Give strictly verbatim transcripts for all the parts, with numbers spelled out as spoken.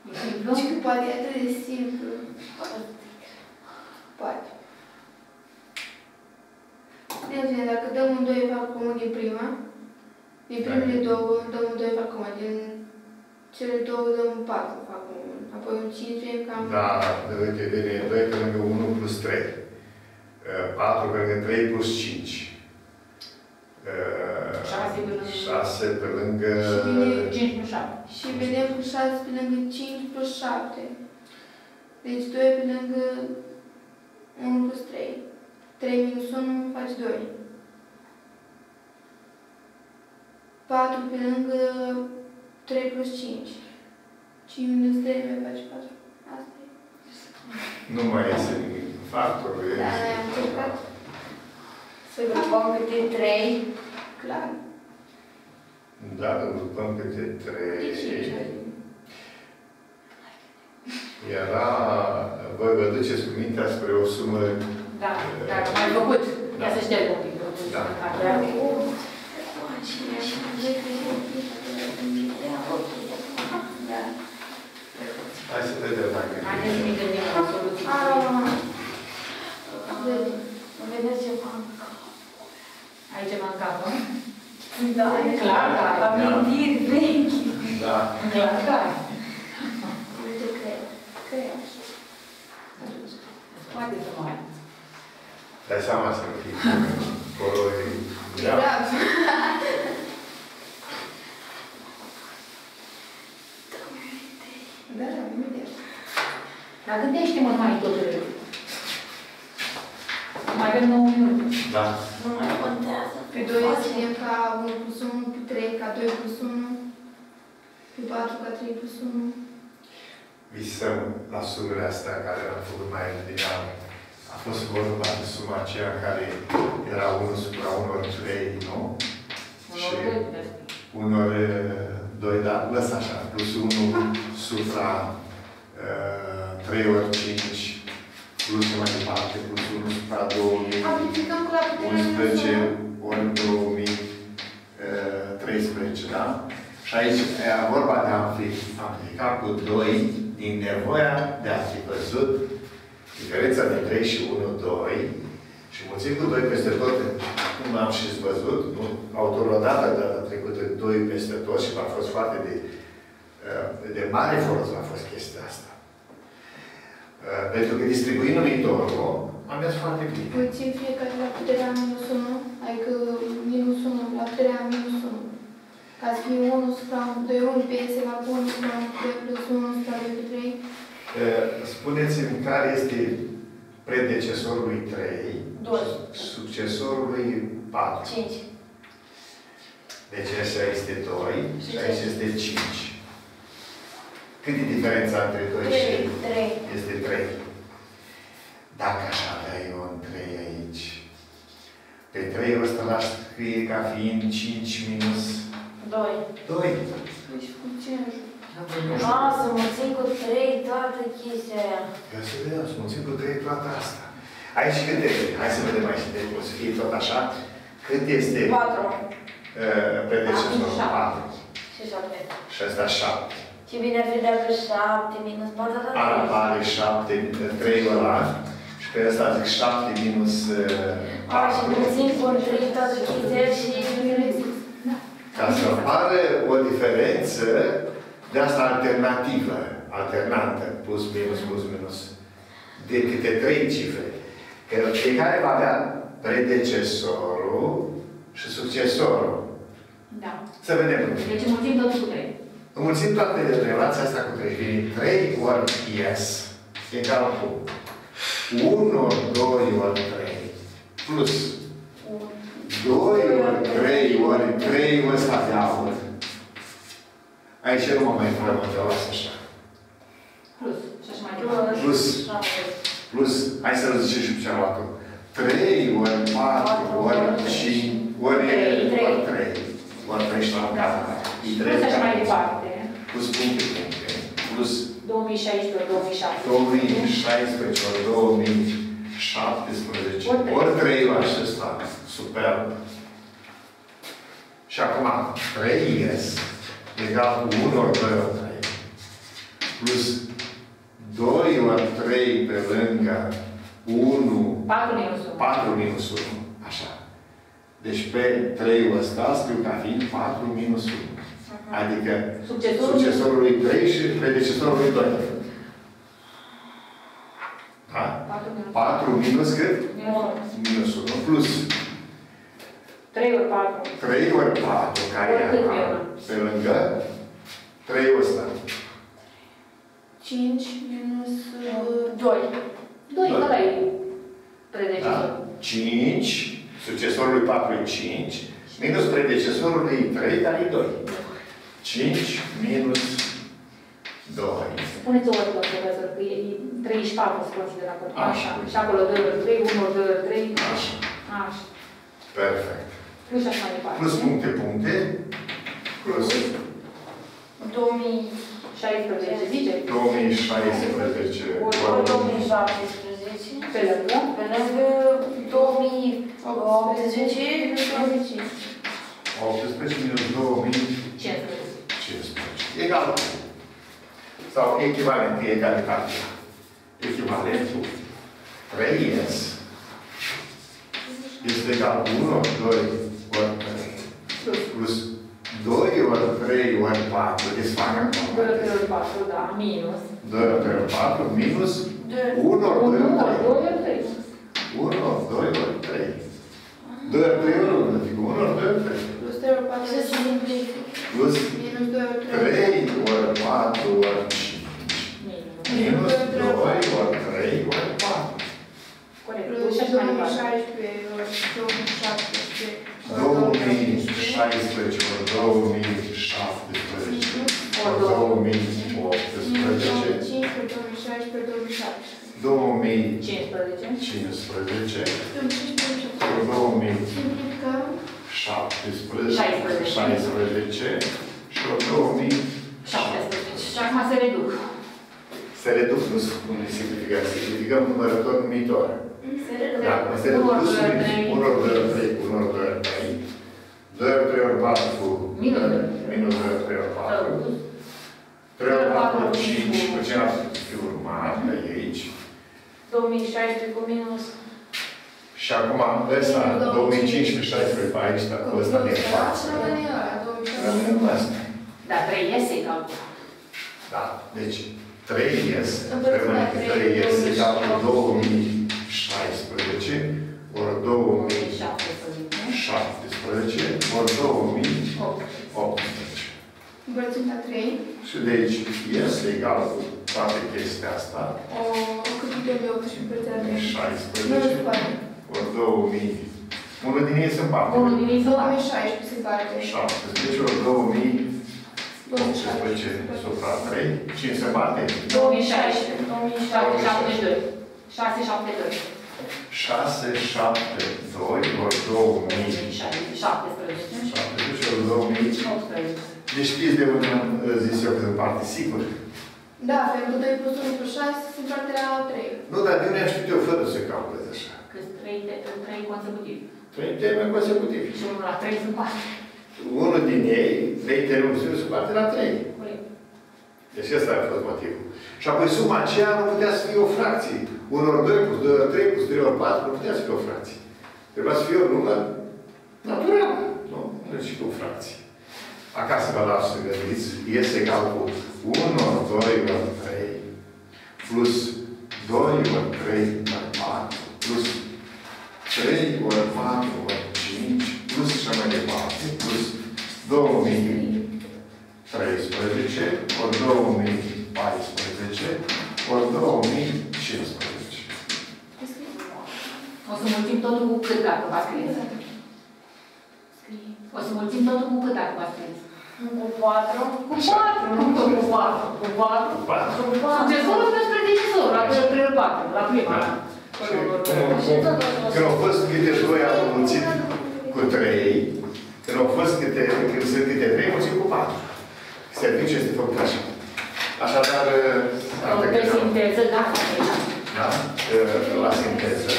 Deci că poate e atât de simplu. Poate. Bine, dacă dăm un doi fac comod din prima, din primele două dăm un doi fac comod, din cele două dăm un patru fac comod, apoi un cinci vine cam... Da, uite, vine doi pe lângă unu plus trei, patru pe lângă trei plus cinci, șase pe lângă... cinci plus șapte. Și vedem cu șase pe lângă cinci plus șapte. Deci doi pe lângă unu plus trei. trei minus unu face doi. patru pe lângă trei plus cinci. cinci minus trei mai face patru. Asta e. Nu mai iese nimic. Factorul e... Da, noi am încercat. Să grupăm câte trei. Clar. Da, îl grupăm câte trei. Era... Voi vă duceți cu mintea spre o sumă... Da, dar am mai făcut. Ia să șterg un pic. Da. Hai să vedem dacă... Haideți să ne gândim la soluții. Vedeți ceva în cap. Ai ceva în cap, nu? Da, e clar, da. Amintiri vechi. Da. Clar, da. Uite, cred. Cred. Poate să mai. Dai seama să fii colori grav. Grav. Da, da, imediat. Dar gândește-mă mai tot rău. Mai avem nouă minute. Da. Nu mai contează. Pe doi scriem ca unu plus unu, pe trei ca doi plus unu, pe patru ca trei plus unu. Visăm la sumele astea care am făcut mai devreme. A fost vorba de suma aceea care era unu supra unu ori trei, nu? Și unu ori doi, da, lăsa așa, plus unu supra uh, trei ori cinci, plus mai departe, plus unu supra două mii, Amplificăm cu la puterea unsprezece ori două mii treisprezece, da? Și aici era vorba de a amplifica cu doi din nevoia de a fi văzut diferența de trei și unu, doi și mulțim cu doi peste tot, cum am și văzut, nu? Autorul odată data trecută doi peste tot și a fost foarte de, de mare folos a fost chestia asta. Pentru că distribuim numitorul, am mers foarte bine. Mulțim fiecare la puterea minus unu, adică minus unu la puterea minus unu. Ca să fie unu supra doi, unu pe S la unu supra doi plus unu supra doi pe trei. Spuneți-mi care este predecesorul lui trei, doi. succesorul lui patru. cinci. Deci așa este doi și aici este cinci. Cât e diferența între doi și trei? Este trei. Dacă aș avea eu un trei aici, pe trei ăsta l-aș scrie ca fiind cinci minus doi. doi. Deci funcționează. A, să mulțim cu trei toată chestia aia. Ia să vedem, să mulțim cu trei toată asta. Aici cât este? Hai să vedem aici, deci o să fie tot așa. Cât este patru. Uh, predecesorul? patru. Și șapte. Și ăsta șapte. Ce bine ar fi dacă șapte minus patru la Ara trei. are șapte, trei ăla. Și pe ăsta zic șapte minus A, și mulțim cu trei toată chestia și... ca să apară o diferență de asta alternativă, alternantă, plus, minus, plus, minus, de câte trei cifre. Că fiecare va avea predecesorul și succesorul. Da. Să vedem. Deci mulțim tot cu trei. Înmulțim toate relația asta cu trei. Vine trei ori S egal cu unu ori doi ori trei plus doi ori trei ori trei ăsta de aur. Aici nu mă mai frământă, o las așa. Plus. Și așa mai departe. Plus. Plus. Hai să-l zice și pe cealaltă. trei ori patru ori cinci ori trei. Ori trei și la gata. Plus așa mai departe. Plus puncte, puncte. Plus două mii șaisprezece, două mii șaptesprezece. două mii șaisprezece ori două mii șaptesprezece. Ori trei la acesta. Superb. Și acum trei S egal cu unu ori doi ori trei. Plus plus doi ori trei pe lângă unu. patru minus unu. patru minus unu. Așa. Deci pe trei-ul ăsta scriu ca fiind patru minus unu. Adică Succesorul, succesorul lui trei și predecesorul lui doi. Da? patru minus cât? Minus unu. Plus trei ori patru. trei ori patru, care e acum, pe lângă trei-ul ăsta. cinci minus doi. doi, Doi. ăla e Da? predecesorul. cinci, succesorul lui patru e cinci, minus predecesorul lui trei, care e doi. cinci minus doi. Puneți o oră, profesor, că e treizeci și patru se consideră acolo. Așa. Așa. Și acolo doi ori trei, unu ori doi ori trei. Așa. Așa. Perfect. Plus așa mai departe. Plus puncte, puncte. Plus două mii șaisprezece, zice? două mii șaisprezece. ori două mii șaptesprezece. Pe lângă. Pe lângă două mii optsprezece. optsprezece minus două mii cincisprezece. cincisprezece. Egal. Sau echivalent, e egalitate. Echivalentul trei S este egal cu unu ori doi ori trei. Plus doi ori trei ori patru. Desfac acum. doi ori trei ori patru, da, minus. doi ori trei ori patru minus unu ori doi unu ori ori trei. doi ori trei. unu ori doi ori trei. doi ori trei ori unu. Adică unu ori doi ori trei. plus trei ori patru ori cinci. Plus Minus doi ori trei. trei ori patru ori cinci. Minus doi ori trei ori patru. Corect. Plus Plus și așa două mai mii departe. șaisprezece ori două mii șaptesprezece. două mii șaisprezece ori două mii șaptesprezece ori două mii optsprezece. cinci ori două mii șaisprezece, două mii șaptesprezece. două mii cincisprezece. cincisprezece cincisprezece. ori două mii Simplificăm. șaptesprezece, șaisprezece și ori două mii șaptesprezece. Și acum se reduc. se reduc, nu spune simplificare, simplificăm numărător numitor. Da, se reduc plus unu ori doi ori trei, unu ori doi ori trei. doi ori trei ori patru, minus doi ori trei ori patru. trei ori patru, cinci, cu ce ar fi urmat, pe aici. două mii șaisprezece cu minus. Și acum, ăsta, două mii cincisprezece șaisprezece, pe aici, cu ăsta din față. Rămânem ăsta. Da, trei iese egal cu. Da, deci trei S, rămâne că trei S egal cu două mii șaisprezece ori două mii șaptesprezece ori două mii optsprezece. Împărțim la trei. Și de aici S egal cu toate chestia asta. O, o cât de două mii opt și împărțim la trei. șaisprezece ori două mii. Unul din ei se împarte. Unul din ei se două împarte. mii șaisprezece se împarte. șaptesprezece ori două mii optsprezece supra trei. Cine se împarte? două mii șaisprezece. două mii șaptezeci și doi. șase șapte doi. șase șapte doi ori două mii șaptesprezece. șaptesprezece ori două mii optsprezece. Deci știți de unde am zis eu că se împarte, sigur. Da, pentru că doi plus unu plus șase se împarte la trei. Nu, dar de unde am știut eu fără să calculez așa? Că trei consecutiv. Trei termeni consecutivi. Și unul la trei se împarte. Unul din ei, trei termeni consecutivi, se împarte la trei. Corect. Deci ăsta a fost motivul. Și apoi suma aceea nu putea să fie o fracție. unu ori doi plus doi ori trei plus trei ori patru nu putea să fie o fracție. Trebuia să fie o număr natural. Nu? Nu și cu o fracție. Acasă vă las să gândiți, este egal cu unu ori doi ori trei plus doi ori trei ori patru plus trei ori patru ori cinci plus și mai departe plus două mii treisprezece ori două mii paisprezece ori două mii cincisprezece. O să mulțim totul cu cât dacă v-a scris? O să mulțim totul cu cât dacă v-a scris? Cu patru. Cu patru, nu cu patru. Cu patru. Cu patru. Succesorul plus predecesorul, la trei ori patru, la prima. Când au fost câte doi am mulțit cu trei, când au fost câte, când sunt câte trei, mulțim cu patru. Serviciul este făcut așa. Așadar, Pe sinteză, da. da? La sinteză.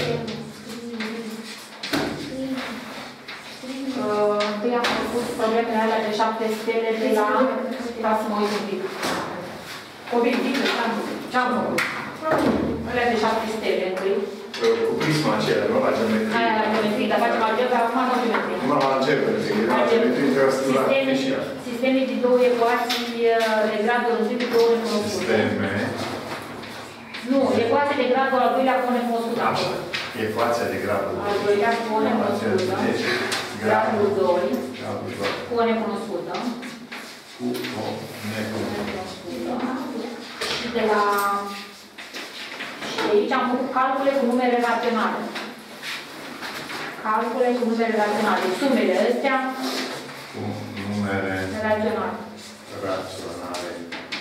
Întâi am făcut problemele alea de șapte stele de la... Ca să mă uit un pic. Obiective, ce-am făcut? Alea de șapte stele întâi. Cu prisma aceea, nu? La geometrie. Aia la geometrie, dar facem algebra, acum la geometrie. Acum la geometrie. La geometrie trebuie să la fișiar. Sisteme de două ecuații de gradul întâi de două necunoscute. Sisteme. Nu, ecuația de gradul al doilea cu o necunoscută. Așa. Ecuația de gradul Al doilea cu o necunoscută. Gradul doi cu o necunoscută. Cu o necunoscută. Și de la... Și de aici am făcut calcule cu numere raționale. Calcule cu numere raționale. Sumele astea cu numere raționale. raționale.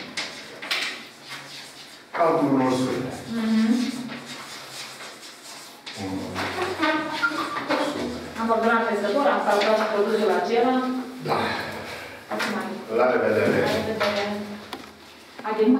Calculul unor sume. Mhm. Am ordonat pestător, am calculat și produsul acela. Da. Acum. La revedere! La revedere! Adem